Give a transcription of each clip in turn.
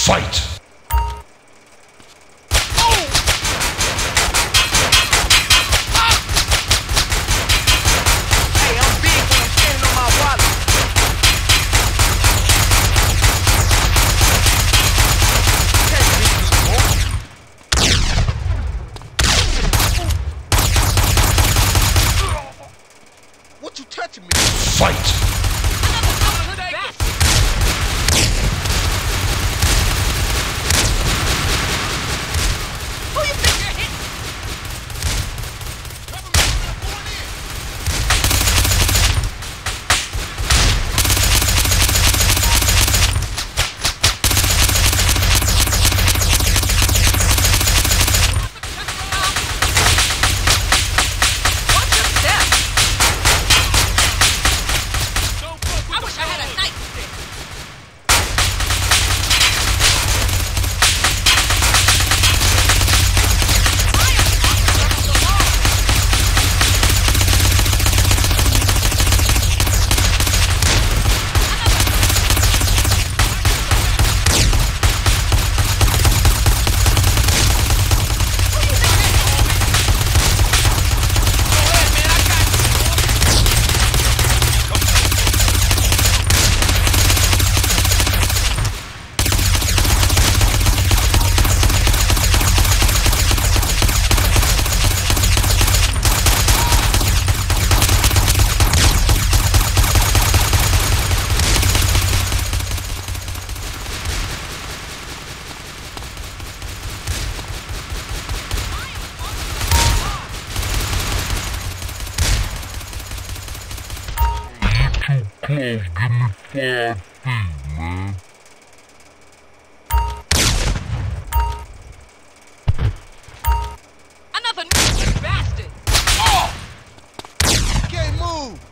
Fight! Fight! Give me 5 feet, man. Another bastard! Oh! Can't move!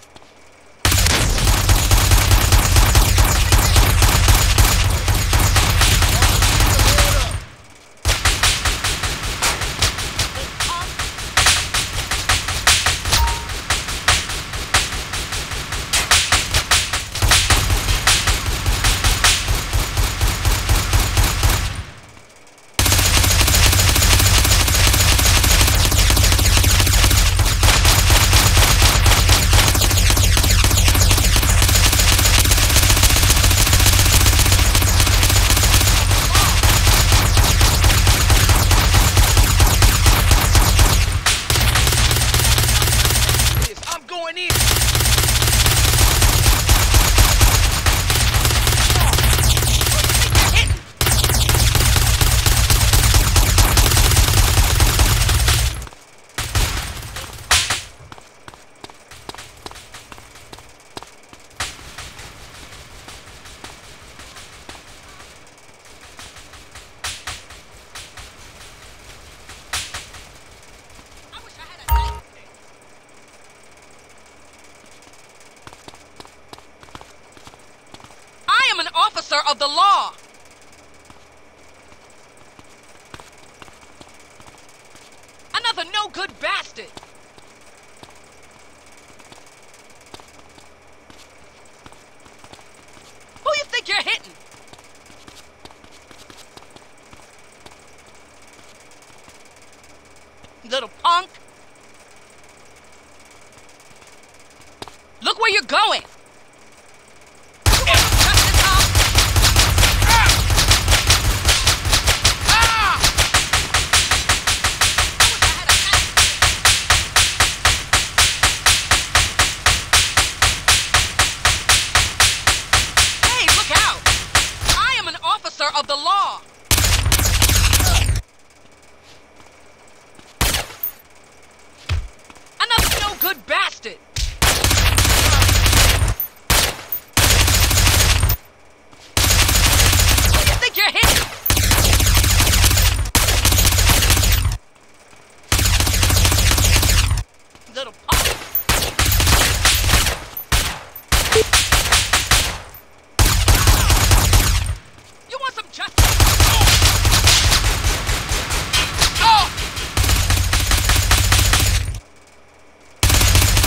Officer of the law! Another no-good bastard! Who you think you're hitting? Little punk! Look where you're going! Of the law. Another no-good bastard. Who do you think you're hitting? Little punk. You want some justice? Oh!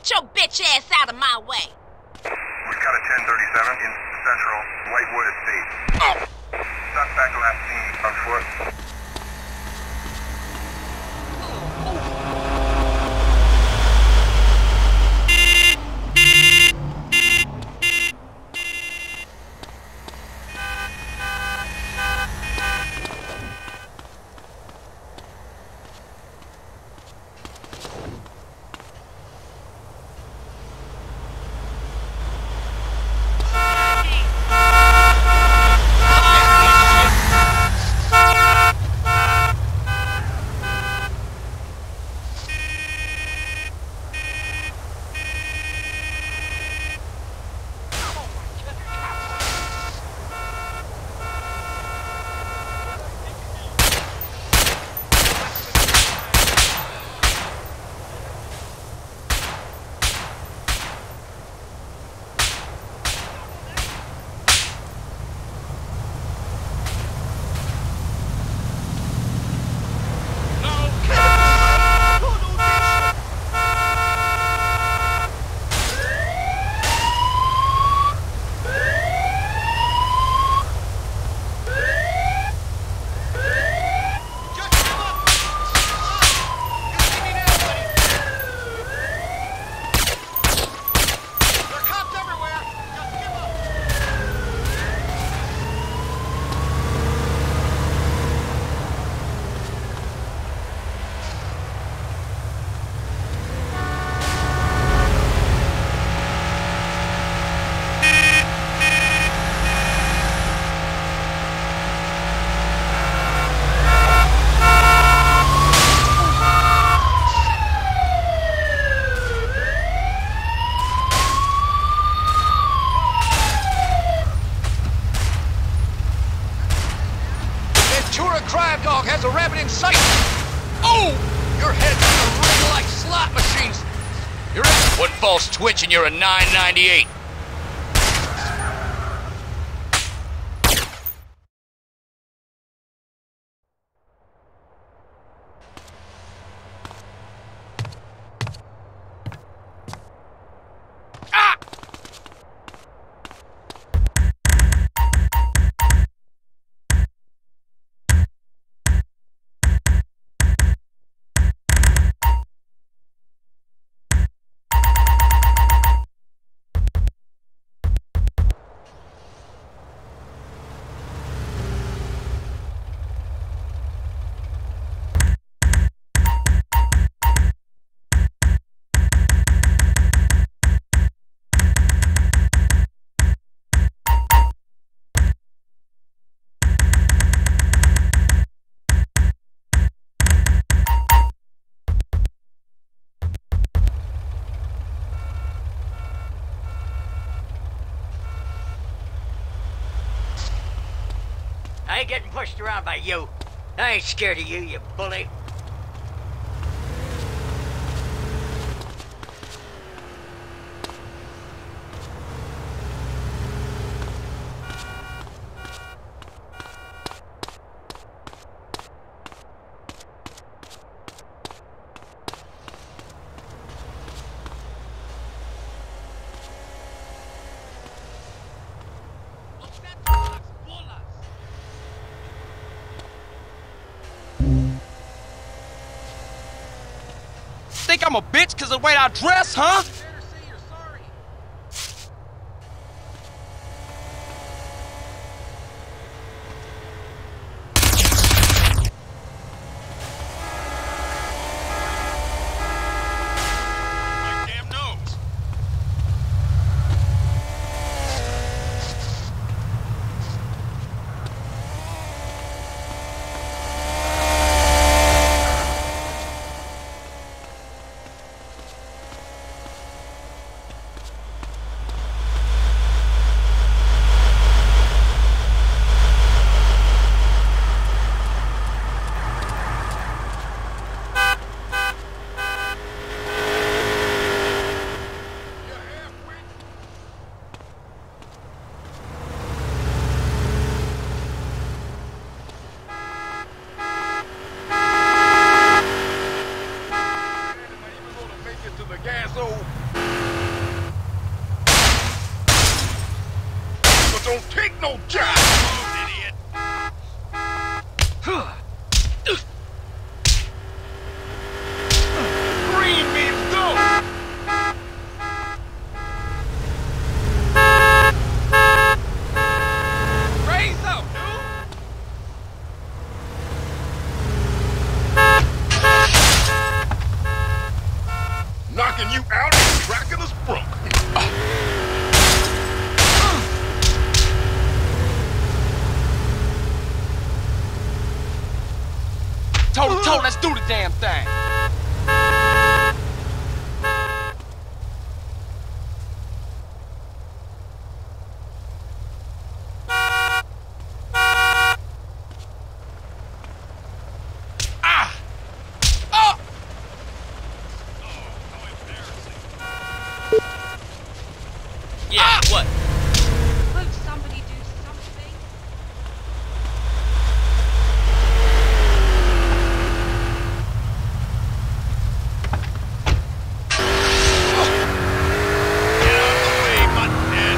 Get your bitch ass out of my way. We've got a 1037 in Central Whitewood Estate. Suspect last seen on foot. Crime dog has a rabbit in sight. Oh! Your head's gonna ring like slot machines. You're in. One false twitch and you're a 998. I ain't getting pushed around by you. I ain't scared of you, you bully. Think I'm a bitch because of the way I dress, huh? don't take no job! Idiot! Green means go! Raise up, dude! Knocking you out and cracking us broke. Toe to toe, let's do the damn thing! Yeah, what? Won't somebody do something? Get out of the way, butthead!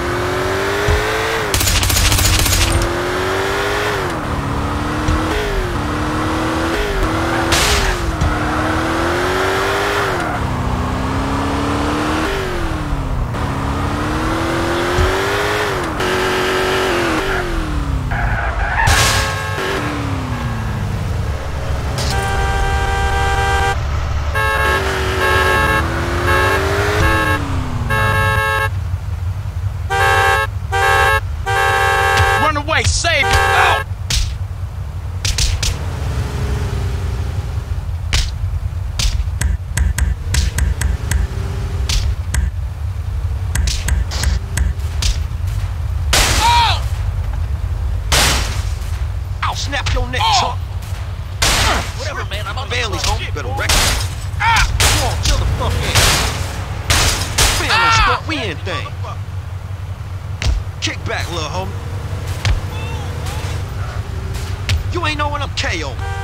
Run away, save you! Ow! I'll snap your neck, chump. Whatever, man. I'm Bailey's home. You better wreck it. Come on, chill the fuck in. We ain't no sport. We ain't thing. Kick back, little homie. You ain't know when I'm KO.